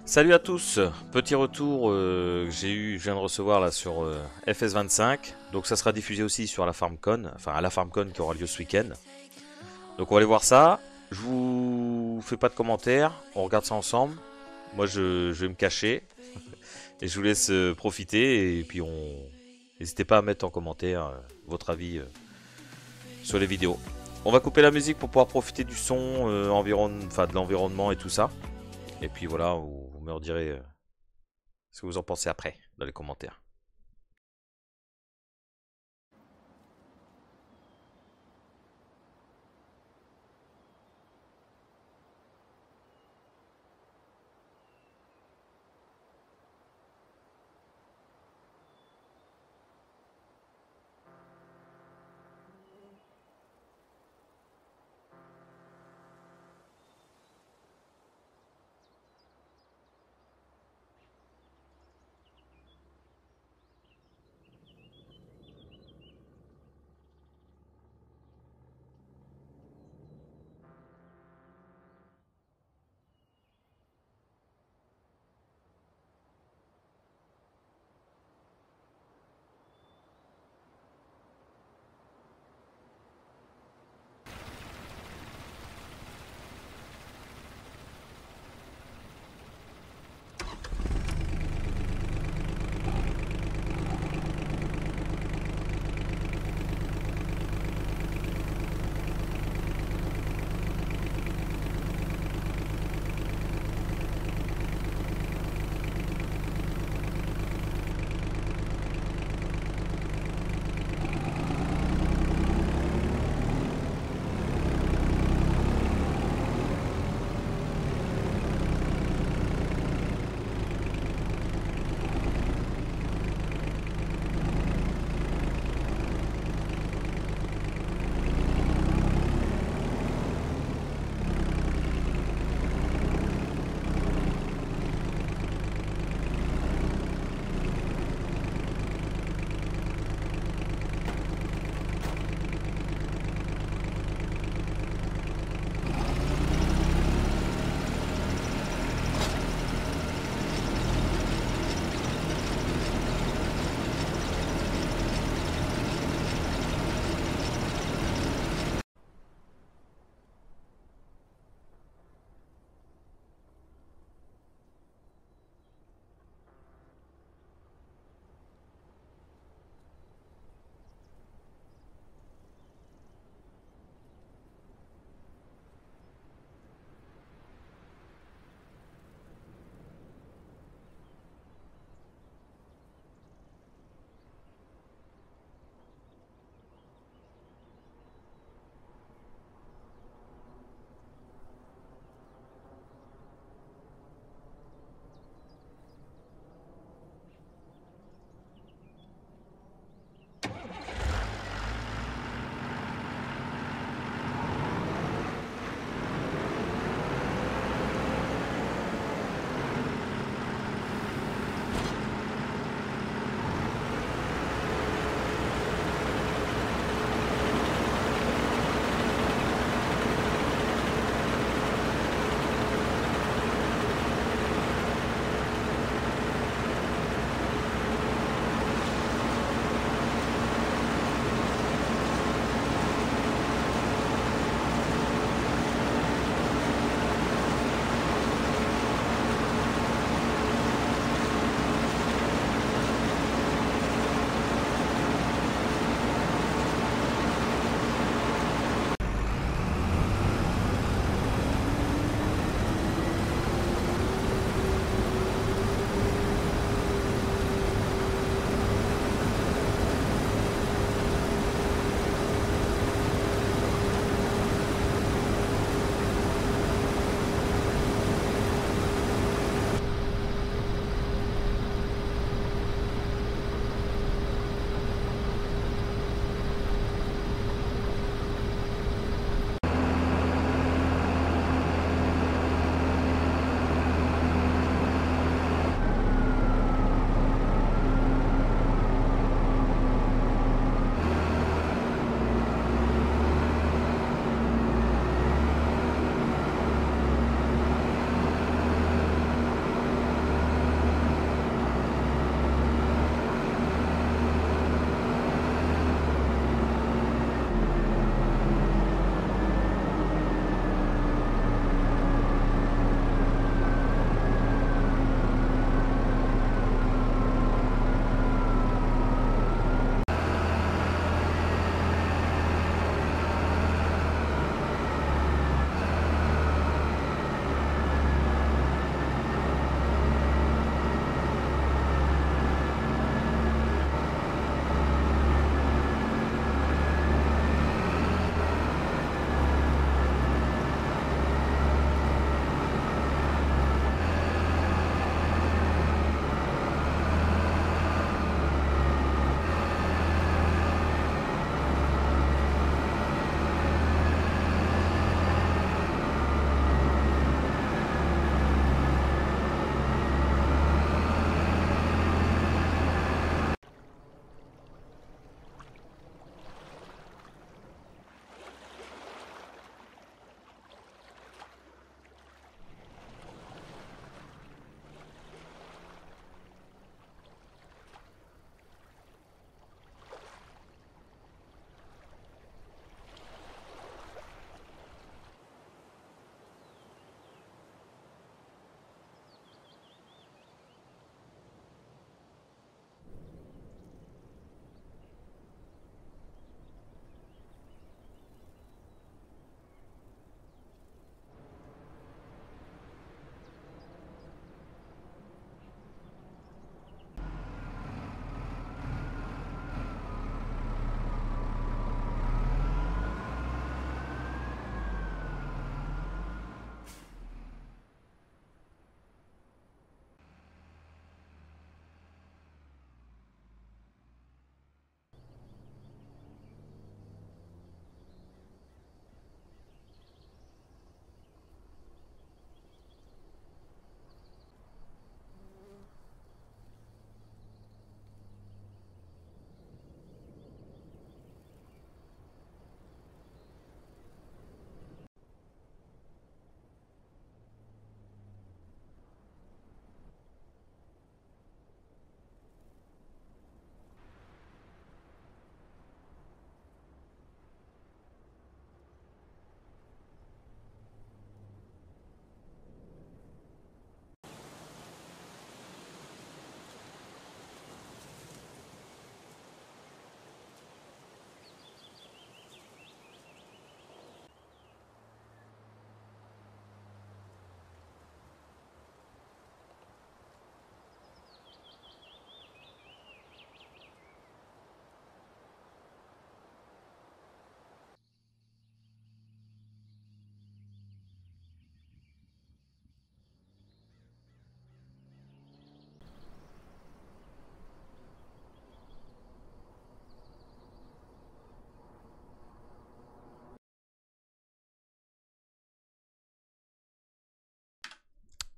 Salut à tous, petit retour que je viens de recevoir là sur FS25. Donc ça sera diffusé aussi sur la FarmCon, enfin à la FarmCon qui aura lieu ce week-end. Donc on va aller voir ça. Je vous fais pas de commentaires, on regarde ça ensemble. Moi je vais me cacher et je vous laisse profiter et puis on n'hésitez pas à mettre en commentaire votre avis sur les vidéos. On va couper la musique pour pouvoir profiter du son, enfin de l'environnement et tout ça. Et puis voilà, vous me redirez ce que vous en pensez après, dans les commentaires.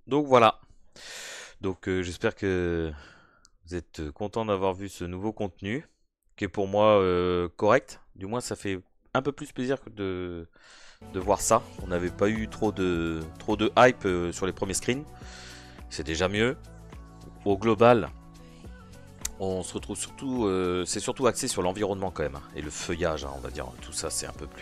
Donc voilà. Donc j'espère que vous êtes content d'avoir vu ce nouveau contenu, qui est pour moi correct. Du moins, ça fait un peu plus plaisir que de voir ça. On n'avait pas eu trop de hype sur les premiers screens. C'est déjà mieux. Au global, on se retrouve surtout, c'est surtout axé sur l'environnement quand même, hein, et le feuillage, hein, on va dire. Tout ça, c'est un peu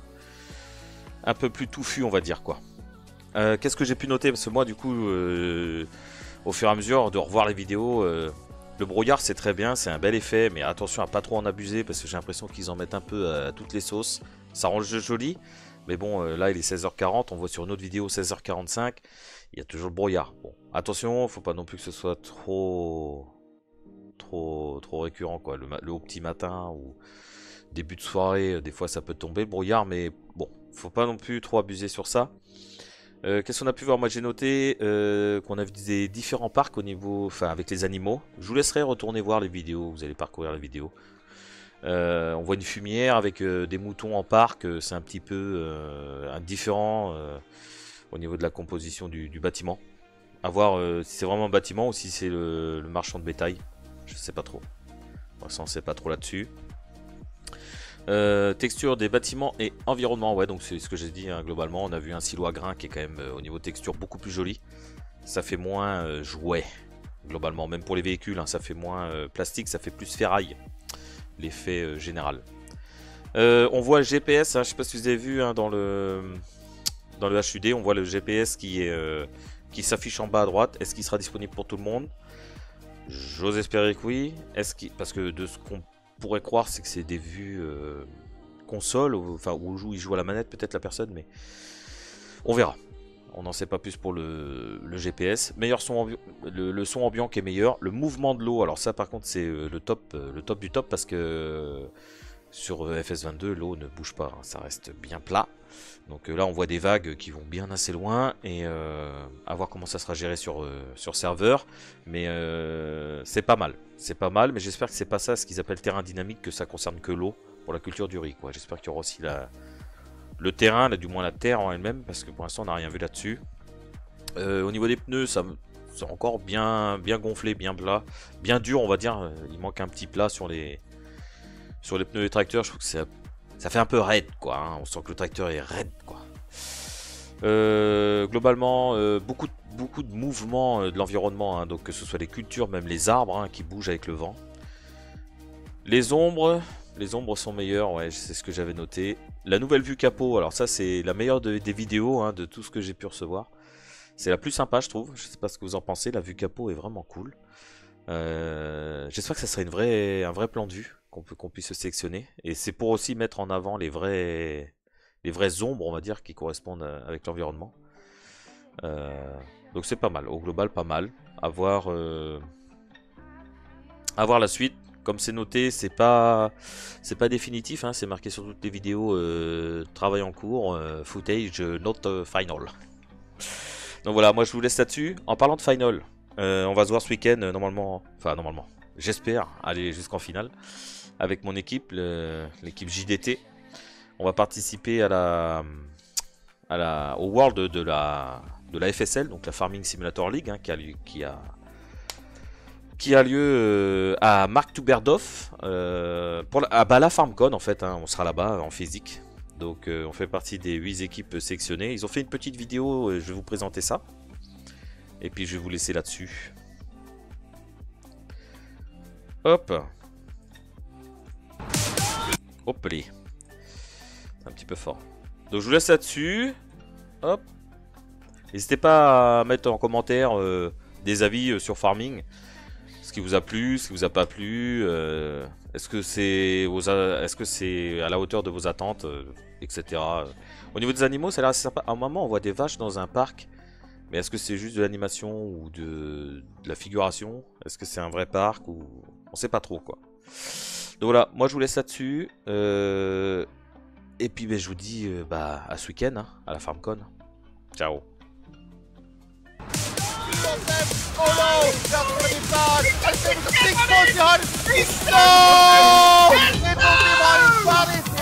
plus touffu, on va dire quoi. Qu'est-ce que j'ai pu noter? Parce que moi, du coup, au fur et à mesure de revoir les vidéos, le brouillard c'est très bien, c'est un bel effet, mais attention à pas trop en abuser parce que j'ai l'impression qu'ils en mettent un peu à toutes les sauces. Ça rend le jeu joli, mais bon, là il est 16h40, on voit sur une autre vidéo 16h45, il y a toujours le brouillard. Bon, attention, faut pas non plus que ce soit trop récurrent quoi. Le haut petit matin ou début de soirée, des fois ça peut tomber le brouillard, mais bon, faut pas non plus trop abuser sur ça. Qu'est-ce qu'on a pu voir? Moi j'ai noté qu'on avait des différents parcs au niveau, enfin avec les animaux. Je vous laisserai retourner voir les vidéos, vous allez parcourir les vidéos. On voit une fumière avec des moutons en parc, c'est un petit peu différent au niveau de la composition du bâtiment. A voir si c'est vraiment un bâtiment ou si c'est le marchand de bétail. Je sais pas trop. Pour l'instant on sait pas trop là-dessus. Texture des bâtiments et environnement, ouais, donc c'est ce que j'ai dit hein, globalement. On a vu un silo à grain qui est quand même au niveau texture beaucoup plus joli. Ça fait moins jouet globalement, même pour les véhicules, hein, ça fait moins plastique, ça fait plus ferraille, l'effet général. On voit le GPS, hein, je sais pas si vous avez vu hein, dans le HUD, on voit le GPS qui s'affiche en bas à droite. Est-ce qu'il sera disponible pour tout le monde? J'ose espérer que oui. Parce que de ce qu'on pourrait croire, c'est que c'est des vues console, enfin où il joue à la manette peut-être la personne, mais on verra. On n'en sait pas plus pour le GPS. Meilleur son le son ambiant qui est meilleur. Le mouvement de l'eau, alors ça par contre c'est le top du top parce que sur FS22 l'eau ne bouge pas, hein, ça reste bien plat. Donc là on voit des vagues qui vont bien assez loin et à voir comment ça sera géré sur serveur. Mais c'est pas mal, mais j'espère que c'est pas ça ce qu'ils appellent terrain dynamique, que ça concerne que l'eau pour la culture du riz quoi. J'espère qu'il y aura aussi le terrain, là, du moins la terre en elle-même, parce que pour l'instant on n'a rien vu là-dessus. Au niveau des pneus, c'est encore bien gonflé, bien plat, bien dur on va dire. Il manque un petit plat sur les pneus des tracteurs. Je trouve que ça fait un peu raide quoi, hein. On sent que le tracteur est raide quoi. Globalement, beaucoup de mouvements de l'environnement, hein, donc que ce soit les cultures, même les arbres hein, qui bougent avec le vent. Les ombres sont meilleures, ouais, c'est ce que j'avais noté. La nouvelle vue capot, alors ça c'est la meilleure des vidéos hein, de tout ce que j'ai pu recevoir. C'est la plus sympa je trouve, je sais pas ce que vous en pensez, la vue capot est vraiment cool. J'espère que ça serait un vrai plan de vue qu'on puisse sélectionner. Et c'est pour aussi mettre en avant les vraies ombres, on va dire, qui correspondent avec l'environnement. Donc c'est pas mal, au global pas mal. À voir la suite. Comme c'est noté, c'est pas définitif, hein, c'est marqué sur toutes les vidéos travail en cours, footage not final. Donc voilà, moi je vous laisse là-dessus. En parlant de final, on va se voir ce week-end normalement, j'espère aller jusqu'en finale avec mon équipe, l'équipe JDT. On va participer au World de la FSL, donc la Farming Simulator League, hein, qui a lieu à Mark Tuberdorf, à la FarmCon en fait, hein, on sera là-bas en physique. Donc on fait partie des 8 équipes sélectionnées. Ils ont fait une petite vidéo, je vais vous présenter ça. Et puis je vais vous laisser là-dessus. Hop. Hop les. C'est un petit peu fort. Donc je vous laisse là-dessus. Hop. N'hésitez pas à mettre en commentaire des avis sur Farming. Ce qui vous a plu, ce qui vous a pas plu. Est-ce que c'est à la hauteur de vos attentes, etc. Au niveau des animaux, ça a l'air assez sympa. À un moment, on voit des vaches dans un parc. Mais est-ce que c'est juste de l'animation ou de la figuration? Est-ce que c'est un vrai parc ou on sait pas trop quoi. Donc voilà, moi je vous laisse là-dessus. Et puis ben, je vous dis à ce week-end, hein, à la FarmCon. Ciao. Oh no! That's pretty bad! I think the big boy behind! He's no! It will be my